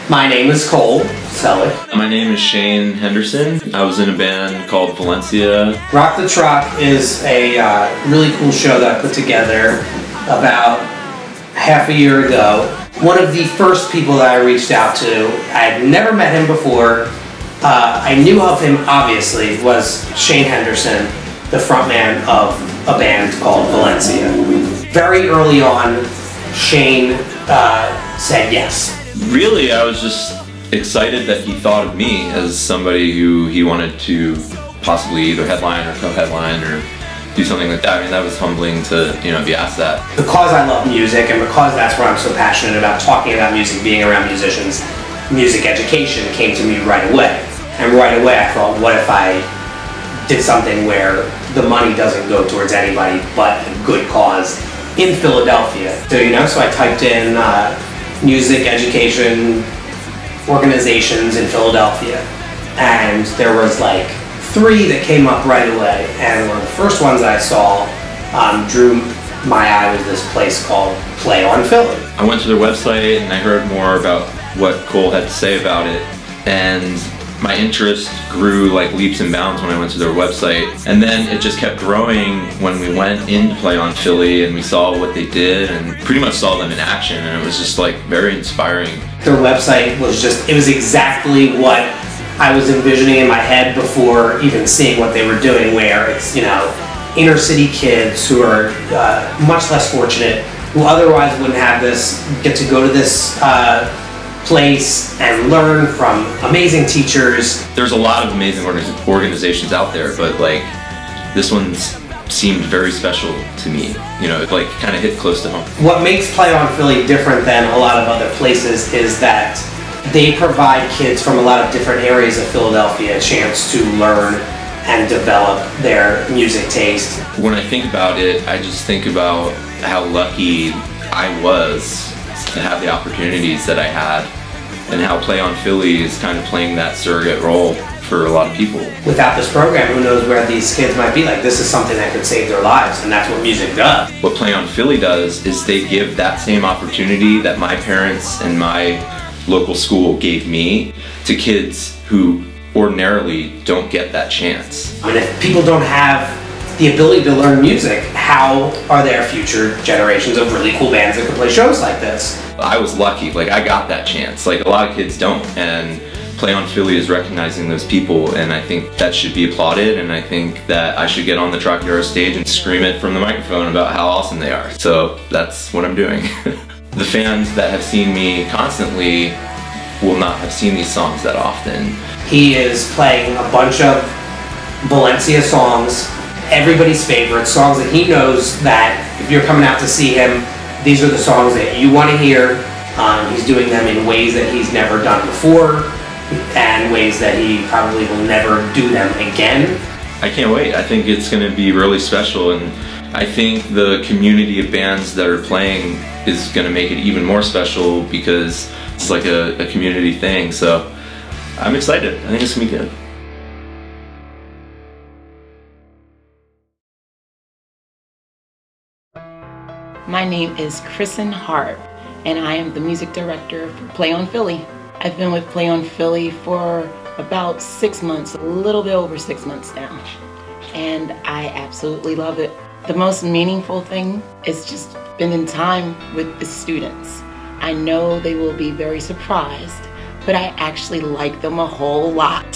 My name is Cole Selleck. My name is Shane Henderson. I was in a band called Valencia. Rock the Troc is a really cool show that I put together about half a year ago. One of the first people that I reached out to, I had never met him before. I knew of him, obviously, was Shane Henderson, the frontman of a band called Valencia. Very early on, Shane said yes. Really, I was just excited that he thought of me as somebody who he wanted to possibly either headline or co-headline or do something like that. I mean, that was humbling to, be asked that. Because I love music and because that's what I'm so passionate about, talking about music, being around musicians, music education came to me right away. And right away I thought, what if I did something where the money doesn't go towards anybody but a good cause in Philadelphia? So I typed in music education organizations in Philadelphia, and there was like 3 that came up right away, and one of the first ones I saw drew my eye was this place called Play on Philly. I went to their website and I heard more about what Cole had to say about it, and my interest grew like leaps and bounds when I went to their website. And then it just kept growing when we went in to Play on Philly and we saw what they did and pretty much saw them in action, and it was just like very inspiring. Their website was it was exactly what I was envisioning in my head before even seeing what they were doing, where it's, inner city kids who are much less fortunate, who otherwise wouldn't have this, get to go to this place and learn from amazing teachers. There's a lot of amazing organizations out there, but like this one seemed very special to me. It like kind of hit close to home. What makes Play on Philly different than a lot of other places is that they provide kids from a lot of different areas of Philadelphia a chance to learn and develop their music taste. When I think about it, I just think about how lucky I was to have the opportunities that I had, and how Play on Philly is kind of playing that surrogate role for a lot of people. Without this program, who knows where these kids might be. Like, this is something that could save their lives, and that's what music does. What Play on Philly does is they give that same opportunity that my parents and my local school gave me to kids who ordinarily don't get that chance. I mean, if people don't have the ability to learn music, how are there future generations of really cool bands that can play shows like this? I was lucky, like I got that chance. Like a lot of kids don't, and Play on Philly is recognizing those people, and I think that should be applauded, and I think that I should get on the Trocadero stage and scream it from the microphone about how awesome they are. So that's what I'm doing. The fans that have seen me constantly will not have seen these songs that often. He is playing a bunch of Valencia songs, everybody's favorite songs that he knows that if you're coming out to see him, these are the songs that you want to hear. He's doing them in ways that he's never done before, and ways that he probably will never do them again. I can't wait. I think it's going to be really special, and I think the community of bands that are playing is going to make it even more special because it's like a community thing. So I'm excited. I think it's going to be good. My name is Kristen Hart, and I am the music director for Play on Philly. I've been with Play on Philly for about 6 months, a little bit over 6 months now, and I absolutely love it. The most meaningful thing is just spending time with the students. I know they will be very surprised, but I actually like them a whole lot.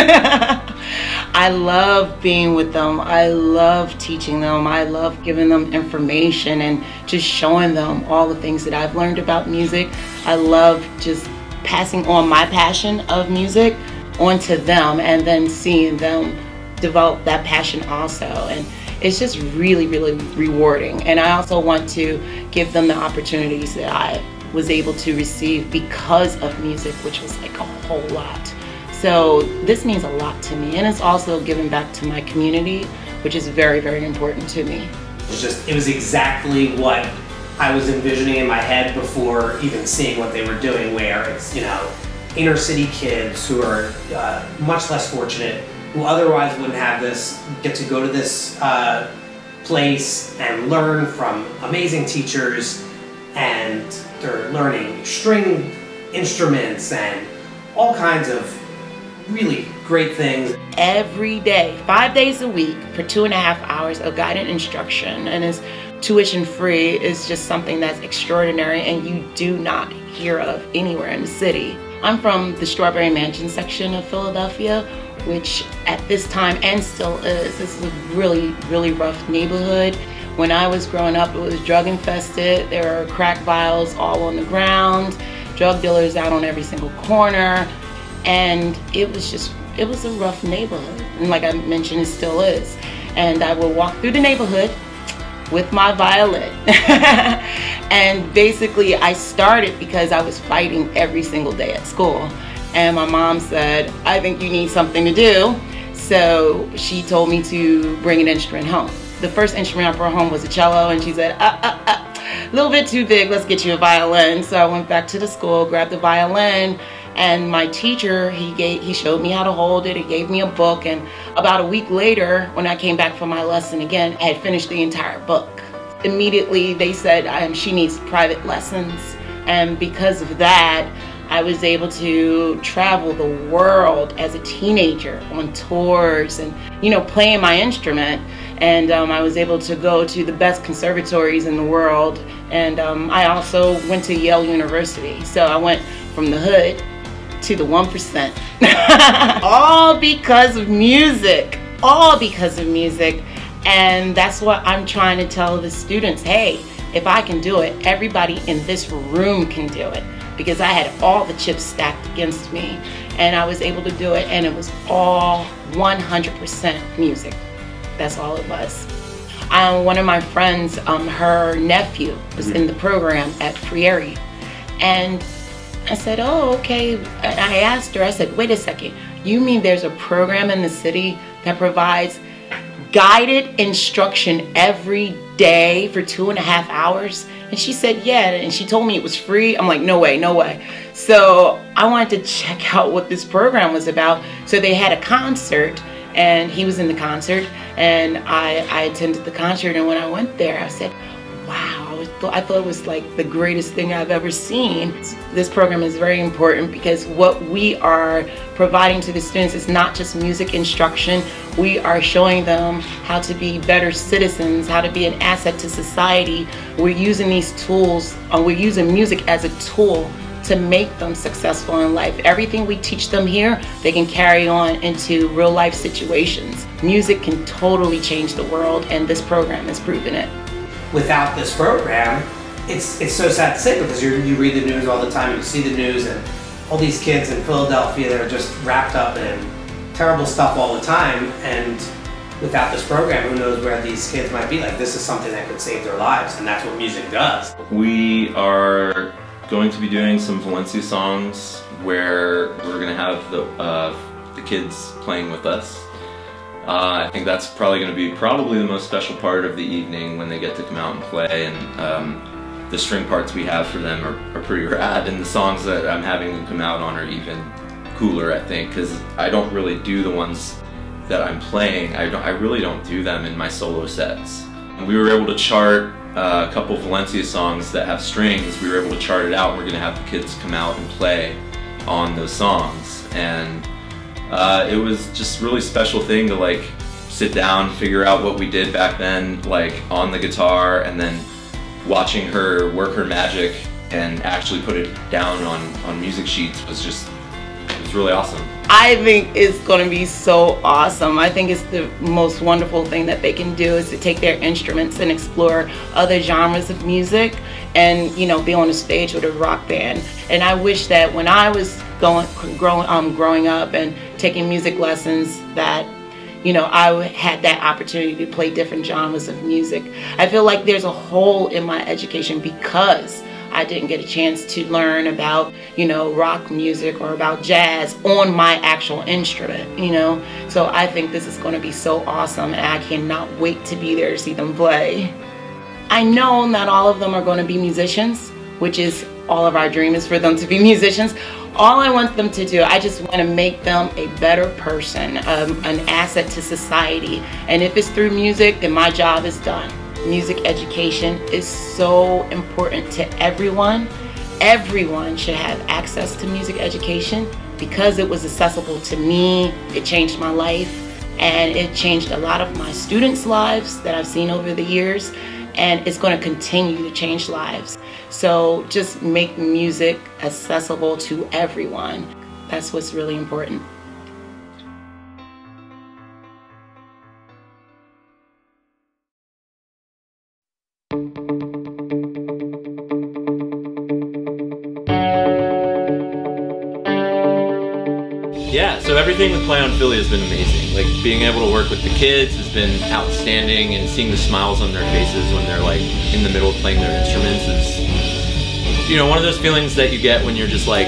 I love being with them. I love teaching them. I love giving them information and just showing them all the things that I've learned about music. I love just passing on my passion of music onto them and then seeing them develop that passion also. And it's just really, really rewarding. And I also want to give them the opportunities that I was able to receive because of music, which was like a whole lot. So this means a lot to me, and it's also giving back to my community, which is very, very important to me. It was exactly what I was envisioning in my head before even seeing what they were doing, where it's, inner city kids who are much less fortunate, who otherwise wouldn't have this, get to go to this place and learn from amazing teachers, and they're learning string instruments and all kinds of really great things. Every day, 5 days a week for 2.5 hours of guided instruction, and it's tuition free, is just something that's extraordinary and you do not hear of anywhere in the city. I'm from the Strawberry Mansion section of Philadelphia, which at this time and still is. This is a really, really rough neighborhood. When I was growing up, it was drug infested. There were crack vials all on the ground, drug dealers out on every single corner, and it was a rough neighborhood. And like I mentioned, it still is. And I would walk through the neighborhood with my violin. And basically I started because I was fighting every single day at school. And my mom said, I think you need something to do. So she told me to bring an instrument home. The first instrument I brought home was a cello, and she said, a little bit too big, let's get you a violin. So I went back to the school, grabbed the violin, and my teacher, he showed me how to hold it. He gave me a book, and about a week later, when I came back for my lesson again, I had finished the entire book. Immediately, they said she needs private lessons, and because of that, I was able to travel the world as a teenager on tours and, playing my instrument. And I was able to go to the best conservatories in the world. And I also went to Yale University. So I went from the hood to the 1%. All because of music. All because of music. And that's what I'm trying to tell the students. Hey, if I can do it, everybody in this room can do it. Because I had all the chips stacked against me, and I was able to do it, and it was all 100% music. That's all it was. One of my friends, her nephew was in the program at Frieri, and I said, oh, okay. And I asked her, I said, wait a second, you mean there's a program in the city that provides guided instruction every day for 2.5 hours? And she said, yeah, and she told me it was free. I'm like, no way, no way. So I wanted to check out what this program was about. So they had a concert, and he was in the concert, and I attended the concert, and when I went there, I said, wow, I thought it was like the greatest thing I've ever seen. This program is very important because what we are providing to the students is not just music instruction. We are showing them how to be better citizens, how to be an asset to society. We're using these tools, we're using music as a tool to make them successful in life. Everything we teach them here, they can carry on into real life situations. Music can totally change the world, and this program has proven it. Without this program, it's so sad to say, because you read the news all the time, you see the news, and all these kids in Philadelphia that are just wrapped up in terrible stuff all the time, and without this program, who knows where these kids might be. Like, this is something that could save their lives, and that's what music does. We are going to be doing some Valencia songs where we're going to have the kids playing with us. I think that's probably going to be the most special part of the evening, when they get to come out and play, and the string parts we have for them are pretty rad, and the songs that I'm having them come out on are even cooler, I think, because I don't really do the ones that I'm playing. I really don't do them in my solo sets. We were able to chart a couple Valencia songs that have strings. We were able to chart it out, and we're going to have the kids come out and play on those songs. And it was just a really special thing to like sit down, figure out what we did back then, like on the guitar, and then watching her work her magic and actually put it down on music sheets it was really awesome. I think it's going to be so awesome. I think it's the most wonderful thing that they can do is to take their instruments and explore other genres of music and, be on a stage with a rock band. And I wish that when I was growing up and taking music lessons that, I had that opportunity to play different genres of music. I feel like there's a hole in my education because I didn't get a chance to learn about, rock music or about jazz on my actual instrument, So I think this is going to be so awesome, and I cannot wait to be there to see them play. I know not all of them are going to be musicians, which is all of our dream is for them to be musicians. All I want them to do, I just want to make them a better person, an asset to society. And if it's through music, then my job is done. Music education is so important to everyone, everyone should have access to music education. Because it was accessible to me, it changed my life, and it changed a lot of my students' lives that I've seen over the years, and it's going to continue to change lives. So just make music accessible to everyone. That's what's really important. Yeah, so everything with Play on Philly has been amazing. Like, being able to work with the kids has been outstanding, and seeing the smiles on their faces when they're like in the middle of playing their instruments is, you know, one of those feelings that you get when you're just like,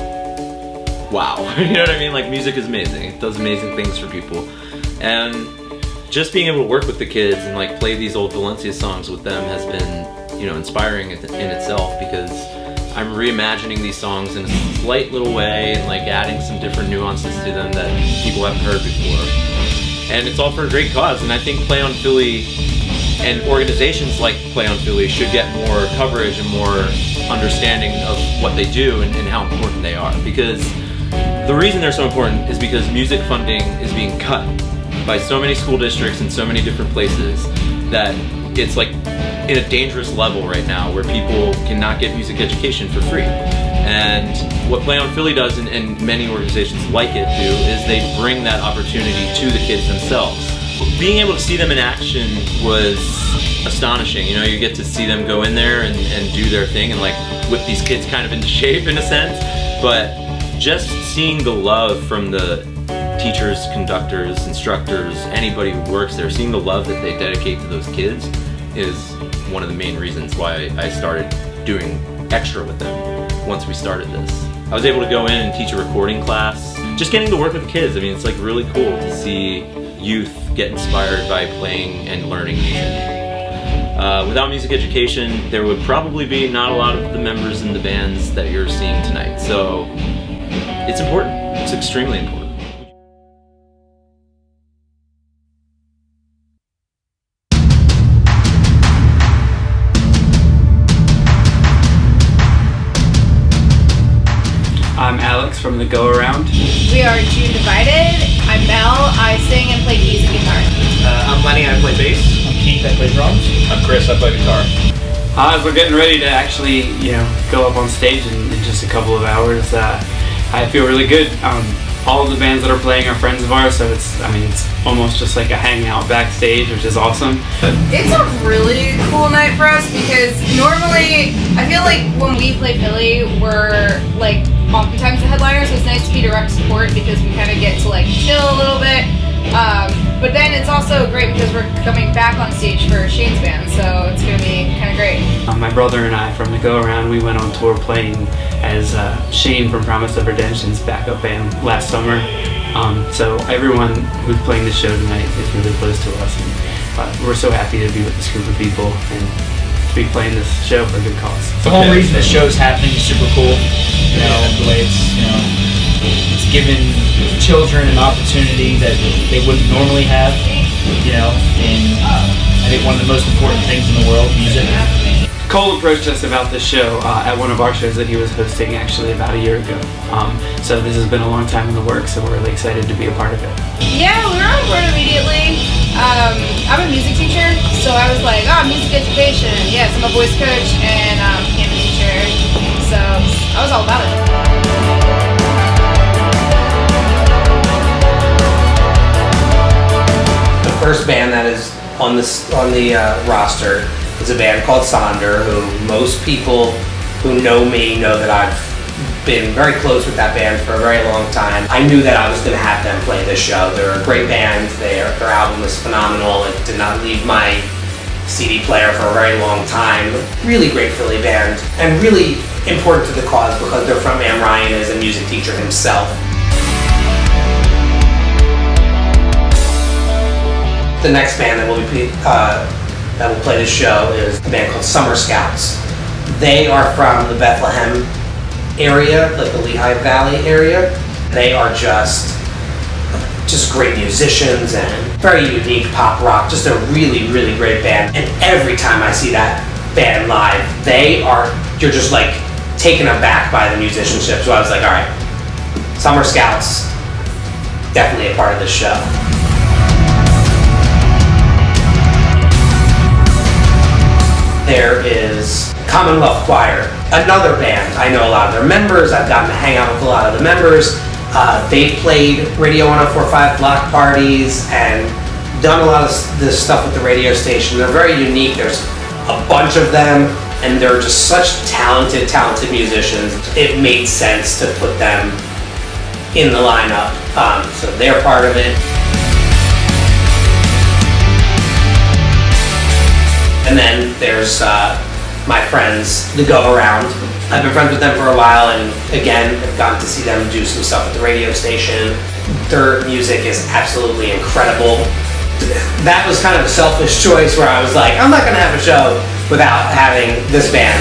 wow. You know what I mean? Like, music is amazing. It does amazing things for people. And just being able to work with the kids and like play these old Valencia songs with them has been, you know, inspiring in itself, because I'm reimagining these songs in a slight little way and like adding some different nuances to them that people haven't heard before. And it's all for a great cause, and I think Play on Philly and organizations like Play on Philly should get more coverage and more understanding of what they do and how important they are. Because the reason they're so important is because music funding is being cut by so many school districts in so many different places that it's like in a dangerous level right now where people cannot get music education for free. And what Play on Philly does, and many organizations like it do, is they bring that opportunity to the kids themselves. Being able to see them in action was astonishing. You know, you get to see them go in there and do their thing and like whip these kids kind of into shape in a sense. But just seeing the love from the teachers, conductors, instructors, anybody who works there, seeing the love that they dedicate to those kids is one of the main reasons why I started doing extra with them once we started this. I was able to go in and teach a recording class. Just getting to work with kids, I mean, it's like really cool to see youth get inspired by playing and learning music. Without music education, there would probably be not a lot of the members in the bands that you're seeing tonight. So it's important, it's extremely important. I'm Alex from the GoAround. We are June Divided. I'm Mel. I sing and play keys and guitar. I'm Lenny. I play bass. I'm Keith. I play drums. I'm Chris. I play guitar. As we're getting ready to actually, go up on stage in just a couple of hours, I feel really good. All of the bands that are playing are friends of ours, so it's almost just like a hangout backstage, which is awesome. It's a really cool night for us because normally I feel like when we play Philly, we're like oftentimes the headliner, so it's nice to be direct support because we kind of get to like chill a little bit. But then it's also great because we're coming back on stage for Shane's band, so it's going to be kind of great. My brother and I from the GoAround, we went on tour playing as Shane from Promise of Redemption's backup band last summer. So everyone who's playing the show tonight is really close to us, and we're so happy to be with this group of people and to be playing this show for a good cause. The whole reason the show's happening is super cool. You know, the way it's given children an opportunity that they wouldn't normally have, and I think one of the most important things in the world, music. Cole approached us about this show at one of our shows that he was hosting actually about a year ago. So this has been a long time in the works, so we're really excited to be a part of it. Yeah, we were on board immediately. I'm a music teacher, so I was like, music education. Yes, I'm a voice coach and piano teacher, so I was all about it. The first band that is on the roster is a band called Sonnder, who most people who know me know that I've been very close with that band for a very long time. I knew that I was going to have them play this show. They're a great band. Their album is phenomenal. It did not leave my CD player for a very long time. Really great Philly band, and really important to the cause because their frontman Ryan is a music teacher himself. The next band that will play this show is a band called Summer Scouts. They are from the Bethlehem area, like the Lehigh Valley area. They are just great musicians and very unique pop rock. Just a really, really great band. And every time I see that band live, you're just like taken aback by the musicianship. So I was like, all right, Summer Scouts, definitely a part of this show. There is Commonwealth Choir, another band. I know a lot of their members. I've gotten to hang out with a lot of the members. They've played Radio 104.5 block parties and done a lot of this stuff with the radio station. They're very unique. There's a bunch of them, and they're just such talented musicians. It made sense to put them in the lineup, so they're part of it. And then there's my friends, the GoAround. I've been friends with them for a while, and again, I've gotten to see them do some stuff at the radio station. Their music is absolutely incredible. That was kind of a selfish choice where I was like, I'm not gonna have a show without having this band.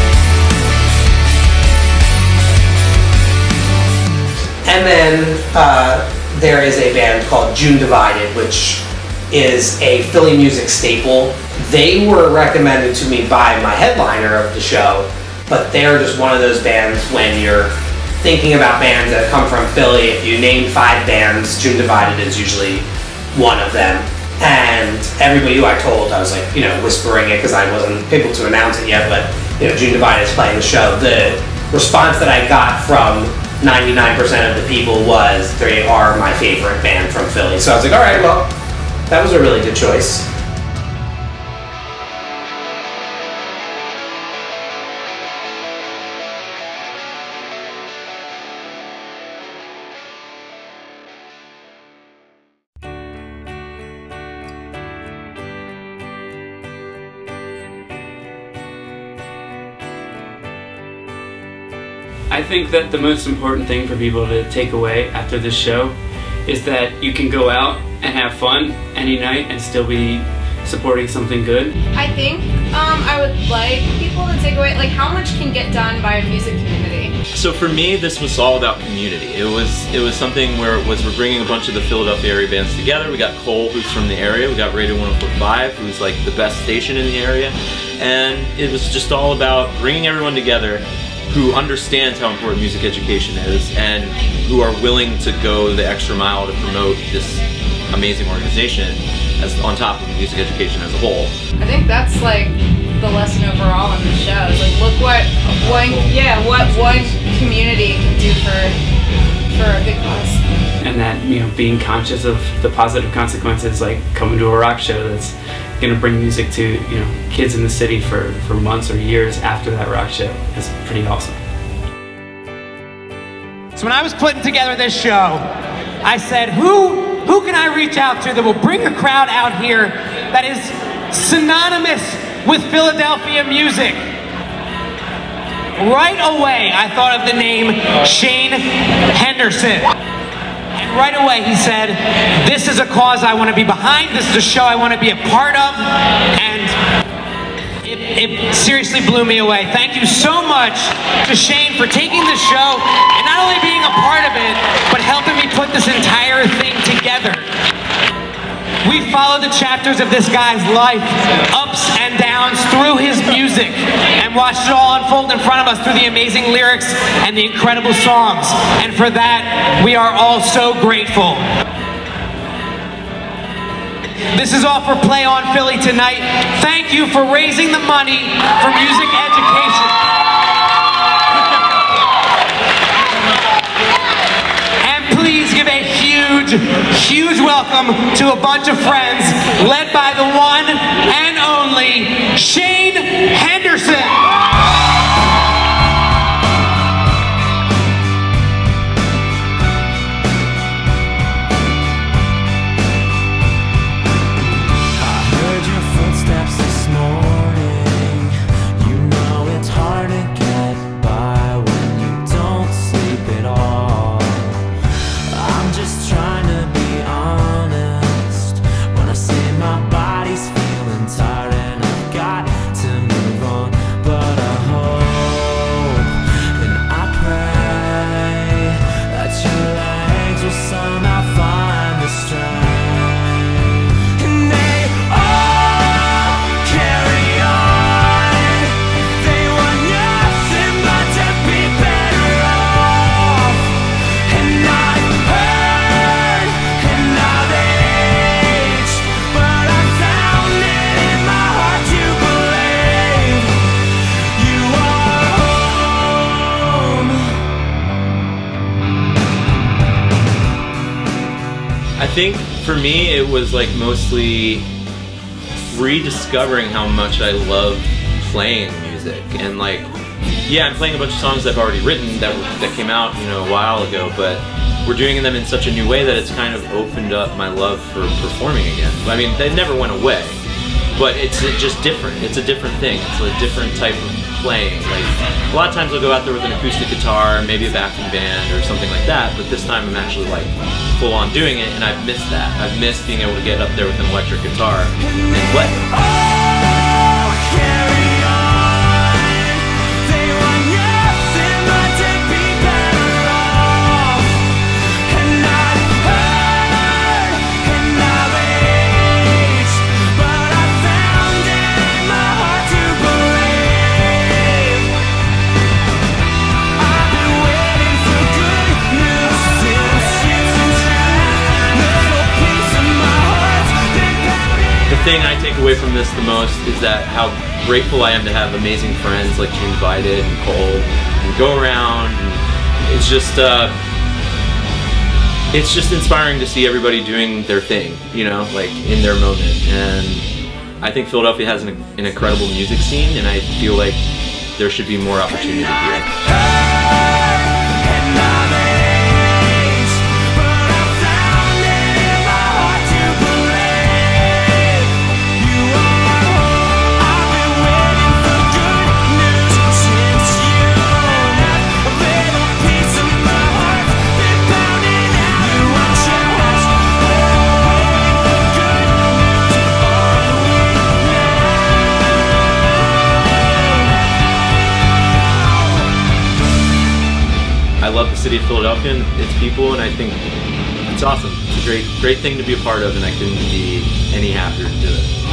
And then there is a band called June Divided, which is a Philly music staple. They were recommended to me by my headliner of the show, but they're just one of those bands when you're thinking about bands that come from Philly. If you name 5 bands, June Divided is usually one of them. And everybody who I told, I was like, you know, whispering it because I wasn't able to announce it yet, but you know, June Divided is playing the show. The response that I got from 99% of the people was they are my favorite band from Philly. So I was like, all right, well, that was a really good choice. I think that the most important thing for people to take away after this show is that you can go out and have fun any night and still be supporting something good. I think I would like people to take away, like, how much can get done by a music community. So for me, this was all about community. It was something where we're bringing a bunch of the Philadelphia area bands together. We got Cole, who's from the area. We got Radio 104.5, who's like the best station in the area. And it was just all about bringing everyone together who understands how important music education is and who are willing to go the extra mile to promote this amazing organization as on top of music education as a whole. I think that's like the lesson overall in the show. Is like, look what one community can do for a big cause. And that, you know, being conscious of the positive consequences, like coming to a rock show that's going to bring music to, you know, kids in the city for months or years after that rock show is pretty awesome. So when I was putting together this show, I said, who can I reach out to that will bring a crowd out here that is synonymous with Philadelphia music? Right away, I thought of the name Shane Henderson. And right away he said, this is a cause I want to be behind, this is a show I want to be a part of, and it seriously blew me away. Thank you so much to Shane for taking the show and not only being a part of it, but helping me put this entire thing together. We followed the chapters of this guy's life, ups and downs, through his music, and watched it all unfold in front of us through the amazing lyrics and the incredible songs. And for that, we are all so grateful. This is all for Play on Philly tonight. Thank you for raising the money for music education. And please give a huge welcome to a bunch of friends led by the one and only Shane Henderson. think for me it was like mostly rediscovering how much I love playing music, and like, yeah, I'm playing a bunch of songs I've already written that came out, you know, a while ago, but we're doing them in such a new way that it's kind of opened up my love for performing again. I mean, they never went away, but it's just different. It's a different thing. It's a different type of playing. Like, a lot of times I'll go out there with an acoustic guitar, maybe a backing band or something like that, but this time I'm actually like full on doing it, and I've missed that. I've missed being able to get up there with an electric guitar and play. The thing I take away from this the most is that how grateful I am to have amazing friends like James Weidman and Cole and GoAround. It's just inspiring to see everybody doing their thing, you know, like in their moment. And I think Philadelphia has an incredible music scene, and I feel like there should be more opportunity here. I love the city of Philadelphia and its people, and I think it's awesome. It's a great thing to be a part of, and I couldn't be any happier to do it.